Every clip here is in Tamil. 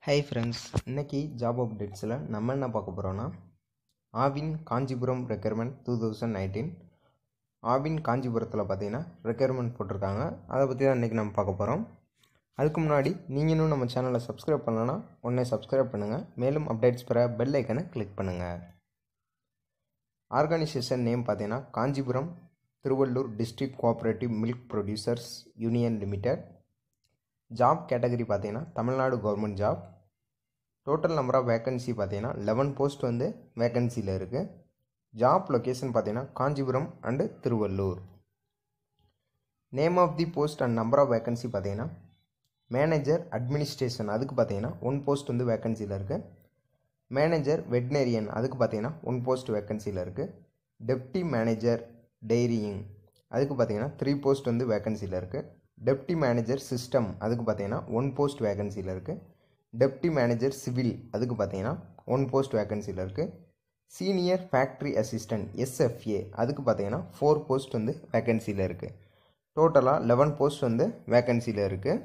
ஹை ஃப்ரெண்ட்ஸ், இன்றைக்கி ஜாப் அப்டேட்ஸில் நம்ம என்ன பார்க்க போகிறோன்னா ஆவின் காஞ்சிபுரம் ரெக்யர்மெண்ட் 2019. ஆவின் காஞ்சிபுரத்தில் பார்த்தீங்கன்னா ரெக்யர்மெண்ட் போட்டிருக்காங்க. அதை பற்றி தான் இன்றைக்கி நம்ம பார்க்க போகிறோம். அதுக்கு முன்னாடி நீங்கள் இன்னும் நம்ம சேனலை சப்ஸ்கிரைப் பண்ணலன்னா உடனே சப்ஸ்கிரைப் பண்ணுங்கள். மேலும் அப்டேட்ஸ் பெற பெல் ஐக்கனை கிளிக் பண்ணுங்கள். ஆர்கனைசேஷன் நேம் பார்த்தீங்கன்னா Kanchipuram Tiruvallur district cooperative milk producers union limited. Job category பார்த்தீங்கன்னா Tamil Nadu government job. Total number of vacancy பார்த்தீங்கன்னா 11 போஸ்ட் வந்து வேக்கன்சியில் இருக்குது. ஜாப் லொக்கேஷன் பார்த்தீங்கன்னா Kanchipuram and Tiruvallur. Name of the post and number of vacancy பார்த்தீங்கன்னா மேனேஜர் அட்மினிஸ்ட்ரேஷன், அதுக்கு பார்த்தீங்கன்னா 1 போஸ்ட் வந்து வேக்கன்சியில் இருக்குது. மேனேஜர் வெட்னரியன், அதுக்கு பார்த்தீங்கன்னா 1 போஸ்ட் வேக்கன்சியில் இருக்குது. டெப்டி மேனேஜர் டெய்ரியிங், அதுக்கு பார்த்தீங்கன்னா 3 போஸ்ட் வந்து வேக்கன்சியில் இருக்குது. டெப்டி மேனேஜர் சிஸ்டம், அதுக்கு பார்த்தீங்கன்னா 1 போஸ்ட் வேக்கன்சியில் இருக்குது. டெப்டி மேனேஜர் சிவில், அதுக்கு பார்த்தீங்கன்னா 1 போஸ்ட் வேக்கன்சியில் இருக்குது. சீனியர் ஃபேக்ட்ரி அசிஸ்டன்ட் SFA, அதுக்கு பார்த்தீங்கன்னா 4 போஸ்ட் வந்து வேக்கன்சியில் இருக்குது. டோட்டலாக 11 போஸ்ட் வந்து வேக்கன்சியில் இருக்குது.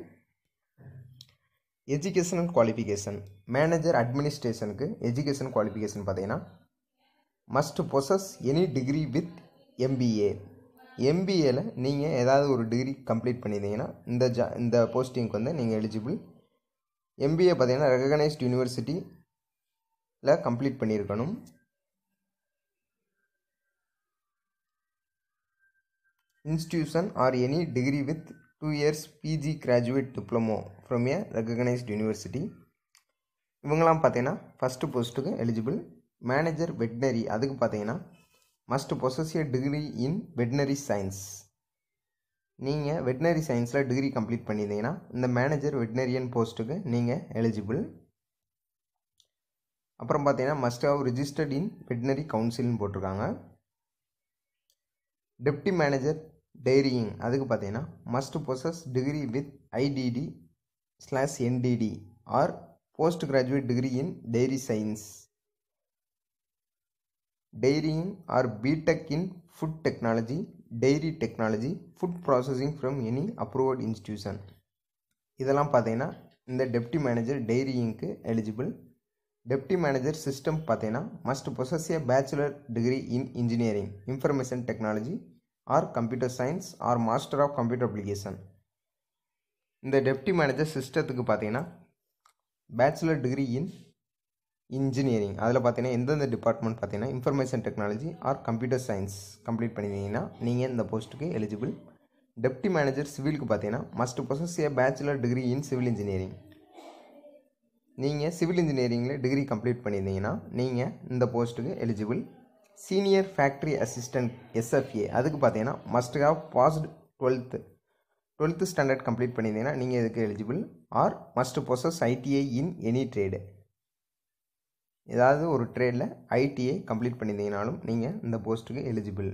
Education and qualification. மேனேஜர் அட்மினிஸ்ட்ரேஷனுக்கு எஜுகேஷன் குவாலிஃபிகேஷன் பார்த்தீங்கன்னா must possess any degree with MBA. MBAவில் நீங்கள் ஏதாவது ஒரு டிகிரி கம்ப்ளீட் பண்ணியிருந்தீங்கன்னா இந்த போஸ்டிங்க்கு வந்து நீங்கள் எலிஜிபிள். MBA பார்த்தீங்கன்னா ரெகக்னைஸ்ட் யூனிவர்சிட்டியில் கம்ப்ளீட் பண்ணியிருக்கணும். Institution or any degree with 2 years PG graduate diploma from a recognised university. இவங்களாம் பார்த்தீங்கன்னா ஃபஸ்ட்டு போஸ்ட்டுக்கு எலிஜிபிள். மேனேஜர் வெட்னரி, அதுக்கு பார்த்தீங்கன்னா must possess a degree in veterinary science. நீங்கள் வெட்னரி சயின்ஸில் டிகிரி கம்ப்ளீட் பண்ணியிருந்தீங்கன்னா இந்த மேனேஜர் வெட்னரியன் போஸ்ட்டுக்கு நீங்கள் எலிஜிபிள். அப்புறம் பார்த்தீங்கன்னா must have registered in veterinary கவுன்சில்னு போட்டிருக்காங்க. டெப்டி மேனேஜர் டெய்ரியிங், அதுக்கு பார்த்தீங்கன்னா must possess degree with IDD/NDD or post graduate degree in dairy science, dairying or BTech in food technology, dairy technology, food processing from any approved institution. இதெல்லாம் பார்த்தீங்கன்னா இந்த டெப்டி மேனேஜர் டெய்ரியிங்க்கு எலிஜிபிள். டெப்டி மேனேஜர் சிஸ்டம் பார்த்தீங்கன்னா must possess a bachelor degree in engineering, information technology or computer science or master of computer application. இந்த டெப்டி மேனேஜர் சிஸ்டத்துக்கு பார்த்தீங்கன்னா பேச்சுலர் டிகிரி இன் இன்ஜினியரிங், அதில் பார்த்தீங்கன்னா எந்தெந்த டிபார்ட்மெண்ட் பார்த்தீங்கன்னா information technology or computer science complete பண்ணியிருந்தீங்கன்னா நீங்கள் இந்த போஸ்ட்டுக்கு எலிஜிபிள். டெப்டி மேனேஜர் சிவிலுக்கு பார்த்தீங்கன்னா must possess a bachelor degree in civil engineering. நீங்கள் சிவில் இன்ஜினியரிங்கில் டிகிரி கம்ப்ளீட் பண்ணியிருந்தீங்கன்னா நீங்கள் இந்த போஸ்ட்டுக்கு eligible. Senior factory assistant SFA, அதுக்கு பார்த்தீங்கன்னா must have passed 12th standard complete பண்ணியிருந்தீங்கன்னா நீங்கள் இதுக்கு eligible. Or must possess ITI in any trade, ஏதாவது ஒரு ட்ரேடில் ITI கம்ப்ளீட் பண்ணியிருந்தீங்கனாலும் நீங்கள் இந்த போஸ்ட்டுக்கு எலிஜிபிள்.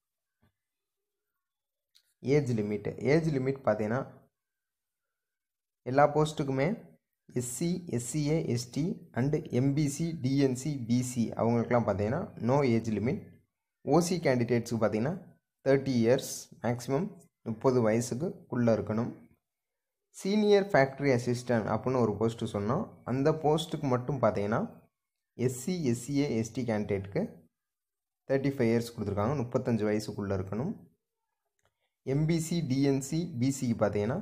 ஏஜ் லிமிட் பார்த்தீங்கன்னா எல்லா போஸ்ட்டுக்குமே SC SCA ST and MBC DNC BC அவங்களுக்கெல்லாம் பார்த்தீங்கன்னா நோ ஏஜ் லிமிட். OC கேண்டிடேட்ஸுக்கு பார்த்தீங்கன்னா 30 years, மேக்ஸிமம் 30 வயசுக்குள்ளே இருக்கணும். சீனியர் ஃபேக்ட்ரி அசிஸ்டன்ட் அப்படின்னு ஒரு போஸ்ட்டு சொன்னோம். அந்த போஸ்ட்டுக்கு மட்டும் பார்த்தீங்கன்னா SC SCA ST கேண்டிடேட்டுக்கு 35 years கொடுத்துருக்காங்க, 35 வயசுக்குள்ளே இருக்கணும். MBC DNC BCக்கு பார்த்தீங்கன்னா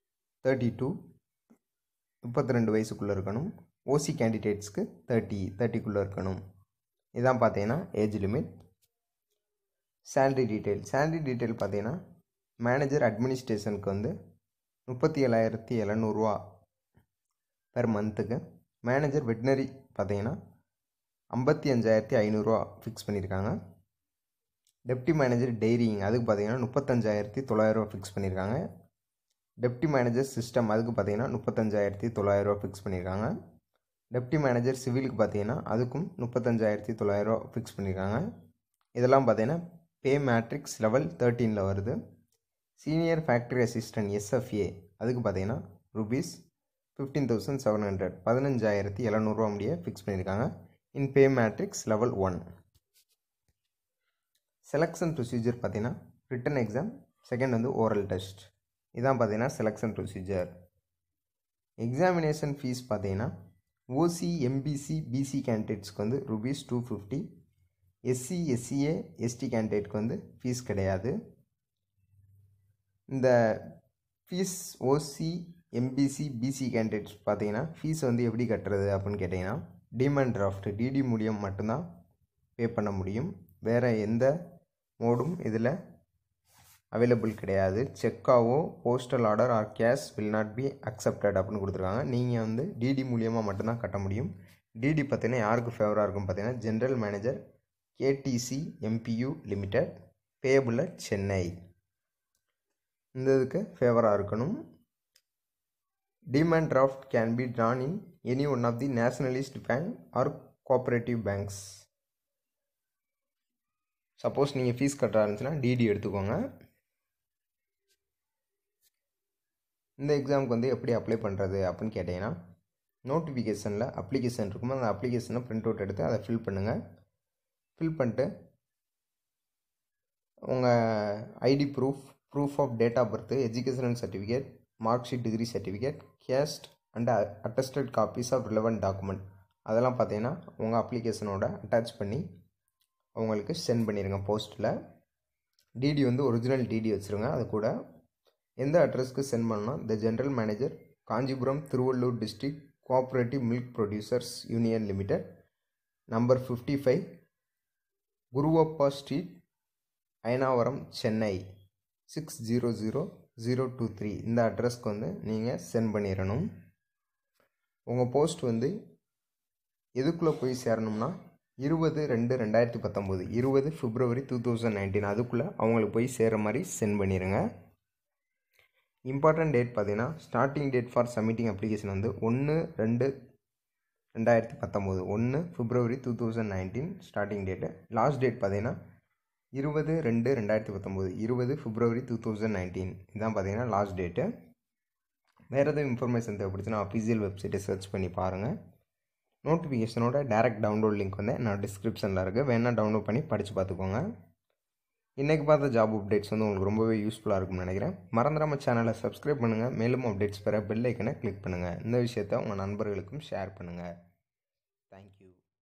32 வயசுக்குள்ளே இருக்கணும். OC கேண்டிடேட்ஸ்க்கு 30க்குள்ளே இருக்கணும். இதான் பார்த்தீங்கன்னா ஏஜ் லிமிட். சேலரி டீட்டெயில் பார்த்தீங்கன்னா மேனேஜர் அட்மினிஸ்ட்ரேஷனுக்கு வந்து 37,700 பெர் மந்த்துக்கு. மேனேஜர் வெட்னரி பார்த்தீங்கன்னா 55,500 ஃபிக்ஸ் பண்ணியிருக்காங்க. டெப்டி மேனேஜர் டெய்ரியிங், அதுக்கு பார்த்தீங்கன்னா 35,900 ஃபிக்ஸ் பண்ணியிருக்காங்க. டெப்டி மேனேஜர் சிஸ்டம், அதுக்கு பார்த்தீங்கன்னா 35,900 ஃபிக்ஸ் பண்ணியிருக்காங்க. டெப்டி மேனேஜர் சிவிலுக்கு பார்த்தீங்கன்னா அதுக்கும் 35,900 ஃபிக்ஸ் பண்ணியிருக்காங்க. இதெல்லாம் பார்த்தீங்கன்னா பே மேட்ரிக்ஸ் லெவல் 13 வருது. சீனியர் ஃபேக்ட்ரி அசிஸ்டன்ட் SFA, அதுக்கு பார்த்தீங்கன்னா ₹15,700 15,700 முடிய ஃபிக்ஸ் பண்ணியிருக்காங்க. In pay matrix level 1. Selection procedure பார்த்தீங்கன்னா ரிட்டன் எக்ஸாம், செகண்ட் வந்து ஓரல் டெஸ்ட். இதான் பார்த்தீங்கன்னா செலெக்ஷன் ப்ரொசீஜர். எக்ஸாமினேஷன் ஃபீஸ் பார்த்தீங்கன்னா ஓசி எம்பிசி பிசி கேண்டிடேட்ஸ்க்கு வந்து ₹250. எஸ்சி எஸ்சிஏ எஸ்டி கேண்டிடேட்க்கு வந்து ஃபீஸ் கிடையாது. இந்த fees OC MBC BC candidates பார்த்தீங்கன்னா ஃபீஸ் வந்து எப்படி கட்டுறது அப்படின்னு கேட்டிங்கன்னா டிமாண்ட் டிராஃப்ட் டிடி மூலியம் மட்டும்தான் பே பண்ண முடியும். வேறு எந்த மோடும் இதில் அவைலபிள் கிடையாது. செக்காவோ postal order or cash will not be accepted அப்படின்னு கொடுத்துருக்காங்க. நீங்கள் வந்து டிடி மூலியமாக மட்டும்தான் கட்ட முடியும். டிடி பார்த்தீங்கன்னா யாருக்கு ஃபேவராக இருக்கும் பார்த்தீங்கன்னா general manager KTC MPU limited payable at Chennai, இந்த இதுக்கு ஃபேவராக இருக்கணும். Demand draft can be drawn in any one of the nationalist bank or cooperative banks. Suppose நீங்கள் ஃபீஸ் கட்டுறா இருந்துச்சுன்னா டிடி எடுத்துக்கோங்க. இந்த எக்ஸாமுக்கு வந்து எப்படி அப்ளை பண்ணுறது அப்படின்னு கேட்டிங்கன்னா நோட்டிஃபிகேஷனில் அப்ளிகேஷன் இருக்குமோ அந்த அப்ளிகேஷனை பிரிண்ட் அவுட் எடுத்து அதை ஃபில் பண்ணுங்கள். ஃபில் பண்ணிட்டு உங்கள் ID proof of date of birth, educational certificate, mark sheet, degree certificate, caste and attested copies of relevant document அதெல்லாம் பார்த்தீங்கன்னா உங்கள் அப்ளிகேஷனோட அட்டாச் பண்ணி அவங்களுக்கு சென்ட் பண்ணிடுங்க போஸ்ட்டில். டிடி வந்து ஒரிஜினல் டிடி வச்சுருங்க. அது கூட எந்த அட்ரஸ்க்கு சென்ட் பண்ணணும், the general manager, Kanchipuram Tiruvallur district cooperative milk producers union limited, number 55, Kuruvappa street, Ayanavaram, Chennai 600023. இந்த அட்ரஸ்க்கு வந்து நீங்கள் சென்ட் பண்ணிடணும். உங்கள் போஸ்ட் வந்து எதுக்குள்ளே போய் சேரணும்னா 20/2/2019 20 February 2019 அதுக்குள்ளே அவங்களுக்கு போய் சேர்கிற மாதிரி சென்ட் பண்ணிடுங்க. இம்பார்ட்டன்ட் டேட் பார்த்தீங்கன்னா starting date for submitting application வந்து 1/2/2019 1 February 2019 starting date. Last date பார்த்தீங்கன்னா 20/2/2019 20 February 2019 இதுதான் பார்த்தீங்கன்னா லாஸ்ட் டேட்டு. வேறு எதுவும் இன்ஃபர்மேஷன் தேவைப்படுச்சுன்னா அஃபீஷியல் வெப்சைட்டை சர்ச் பண்ணி பாருங்கள். நோட்டிஃபிகேஷனோட டேரக்ட் டவுன்லோட் லிங்க் வந்து நான் டிஸ்கிரிப்ஷனில் இருக்குது, வேணால் டவுன்லோட் பண்ணி படித்து பார்த்துக்கோங்க. இன்றைக்கி பார்த்த ஜாப் அப்டேட்ஸ் வந்து உங்களுக்கு ரொம்பவே யூஸ்ஃபுல்லாக இருக்கும்னு நினைக்கிறேன். மறந்துடாமல் சேனலை சப்ஸ்கிரைப் பண்ணுங்கள். மேலும் அப்டேட்ஸ் பெற பெல் ஐக்கனை கிளிக் பண்ணுங்கள். இந்த விஷயத்தை உங்கள் நண்பர்களுக்கும் ஷேர் பண்ணுங்கள்.